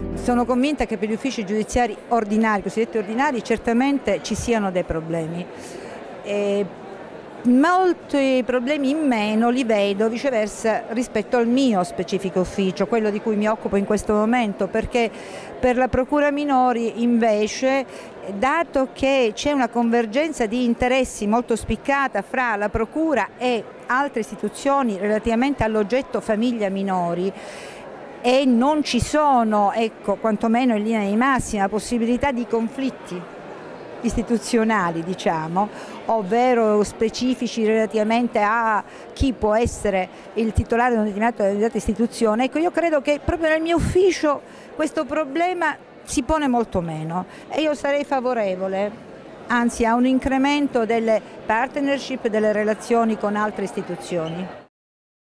Sono convinta che per gli uffici giudiziari ordinari, cosiddetti ordinari, certamente ci siano dei problemi. Molti problemi in meno li vedo viceversa rispetto al mio specifico ufficio, quello di cui mi occupo in questo momento, perché per la Procura Minori invece, dato che c'è una convergenza di interessi molto spiccata fra la Procura e altre istituzioni relativamente all'oggetto famiglia minori, e non ci sono, ecco, quantomeno in linea di massima, possibilità di conflitti istituzionali, diciamo, ovvero specifici relativamente a chi può essere il titolare di una determinata istituzione. Ecco, io credo che proprio nel mio ufficio questo problema si pone molto meno e io sarei favorevole, anzi, a un incremento delle partnership, delle relazioni con altre istituzioni.